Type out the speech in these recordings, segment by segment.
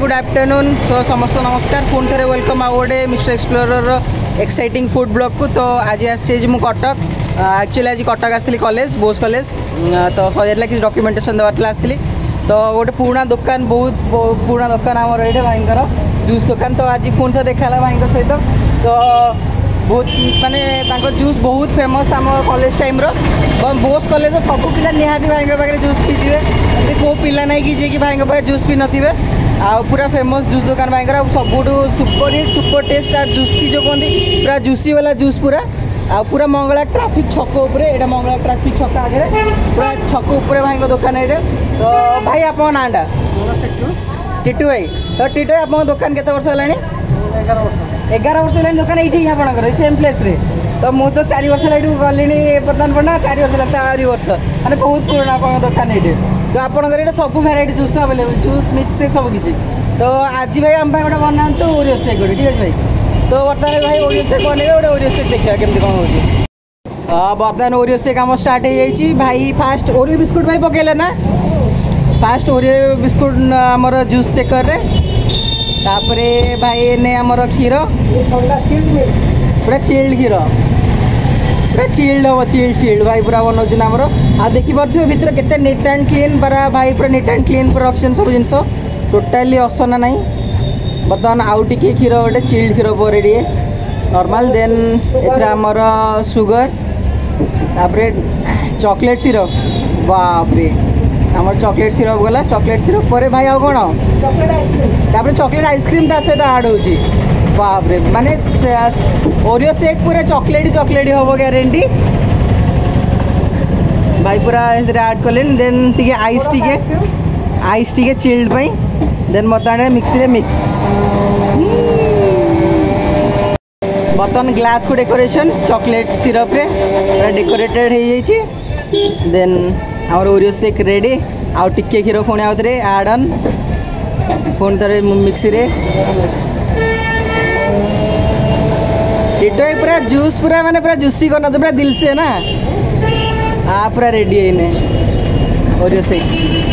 Good afternoon. सो समस्त नमस्कार। पुणी थे वेलकम आउ गोटे mister explorer exciting food blog को। तो आज आसी मु कटक। एक्चुअली आज कटक आसती कॉलेज बोस कॉलेज। तो सजाला कि डॉक्यूमेंटेशन देवार आसती। तो गोटे पुराना दुकान बहुत पुराना दुकान आमर ये भाईंकर जूस दुकान। तो आज पुणी थे देखा भाई सहित। तो बहुत माने जूस बहुत फेमस आम कॉलेज टाइम बोस कॉलेज सब पिला निहाती भाई पाखे जूस पीजिए। कौ पिला ना कि जी भाई पाखे जूस पी नथिबे। आ पूरा फेमस जूस दुकान भाई सबुठ सुपर हिट सुपर टेस्ट और जूसी जो कहते पूरा जूसी वाला जूस पूरा आ पूरा मंगला ट्राफिक छक उपर ये मंगला ट्राफिक छक आगे पूरा छक उपर भाई दुकान ये। तो भाई आप नाटा टीटू भाई। तो टीटू भाई आप दुकान केते वर्ष है? 11 वर्ष है दुकान ये आपंकर सेम प्लेस रे। तो मुझे तो 4 वर्ष है गली बर्तमान पड़ा 4 वर्ष लगता है वर्ष मैंने बहुत पुराना आप दुकान ये। तो आपंकर ये सब variety juice available juice mix shake सब किसी। तो आज भाई आम गोटे बनाते ओरियो शेक गोटे ठीक है भाई। तो बर्तमान भाई ओरियो शेक बनेबे गोटे ओरियो शेक देखा केमती कौन हो। बर्तमान ओरियो शेक आम स्टार्ट हो जाइए भाई। फास्ट ओरियो बिस्कुट भाई पकेले ना फास्ट ओरियो बिस्कुट आमर जूस शेकर तापरे भाई ने आमर क्षीर पूरा चिल्ड क्षीर पूरा चिल्ड हम चिल्ड भाई पूरा बनाऊँ आमर। आ देखिपे भितर केते नीट एंड क्लीन पूरा भाई पूरा नीट एंड क्लीन पूरा रखन सब जिन टोटाली असना ना। बर्तमान आउ टे क्षीर गोटे चिल्ड क्षीर पर टे नॉर्मल देन एमर सुगर तापरे चॉकलेट सिरप बापरे आमर चॉकलेट सिरप गला। चॉकलेट सिरप पर भाई आउ कौन तापरे चॉकलेट आइसक्रीम ता सहित ऐड होची बापरे माने ओरियो शेक पूरा चॉकलेट हम ग्यारंटी भाई पूरा ऐड कले। देन टी आइस टी चिल्ड पाई देन बर्तमान मिक्सी मिक्स बर्तमान ग्लास को डेकोरेशन चॉकलेट सिरप रे पूरा डेकोरेटेड हो जाइए। देन आमर ओरियो शेक रेडी आउ टिके क्षीर पुणी आउ थे आड ऑन पुणी थे मिक्सी रे। टीटो पूरा जूस पूरा माने पूरा जूसी करना तो पूरा दिल से ना आ पूरा रेडी है ओरियो शेक।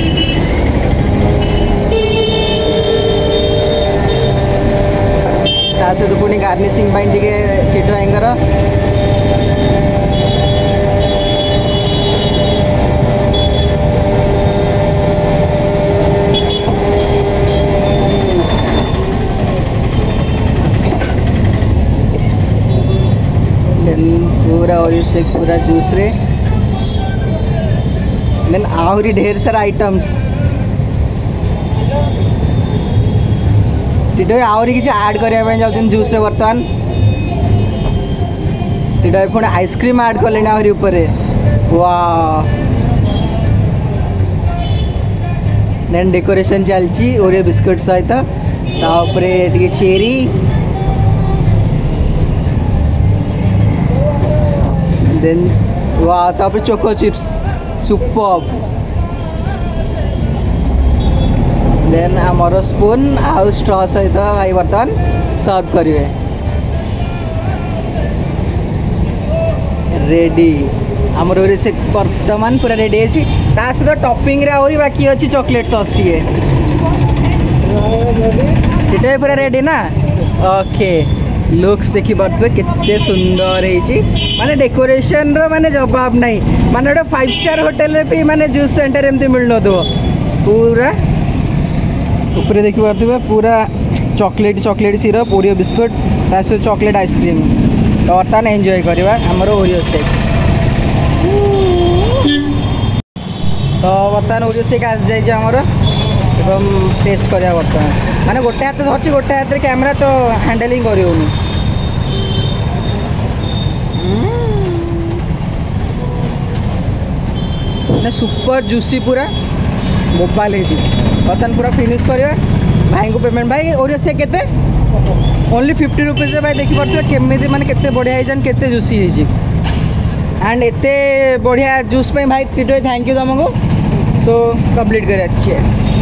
ता सहित पुणी गार्निशिंग टे टीटो भाईंकर पूरा ओरियो शेक पूरा जूस रे। देन आहरी ढेर सारा आइटम्स टीटो आहरी किसी ऐड करने जाऊँ जूस रे। बर्तमान टीटो पुणी आइसक्रीम ऐड कले आहरी ऊपर वाह। देन डेकोरेशन चलची ओरियो बिस्कुट सहित तापरे टिके चेरी देन वाह तापर चोको चिप्स सुपर। देन आमर स्पून आउ स्ट्रॉ सहित भाई बर्तमान सर्व करेंगे रेडी आमर ओरियो शेक बर्तमान पूरा रेडी है। सहित टॉपिंग रे आहरी बाकी अच्छी चॉकलेट सॉस टे टीटा पूरा रेडी ना। ओके लुक्स देखी पारे केते सुंदर है माने डेकोरेशन रो माने जवाब नहीं माने गोटे 5 स्टार होटल भी माने जूस सेंटर एमती मिल न पूरा ऊपर देखी पारे पूरा chocolate chocolate syrup Oreo biscuit तासहित चॉकलेट आइसक्रीम। तो बर्तमान एंजॉय करवा आमर ओरियो शेक। तो बर्तमान ओरियो शेक आस जाइए आमर टेस्ट करवा बर्तमान माने गोटे हाथ धरची गोटे हाथ रे कैमरा तो हैंडलिंग करियोनी। सुपर जूसी पूरा मोबाइल है बर्तमान पूरा फिनिश करवा भाई को पेमेंट। भाई ओरियो शेक केते ओनली 50 रुपीज भाई देखी पारे केमी माने केते बढ़िया है केते जूसी है एंड एते बढ़िया जूस पे भाई टीटो थैंक यू तुमको। सो कंप्लीट कर।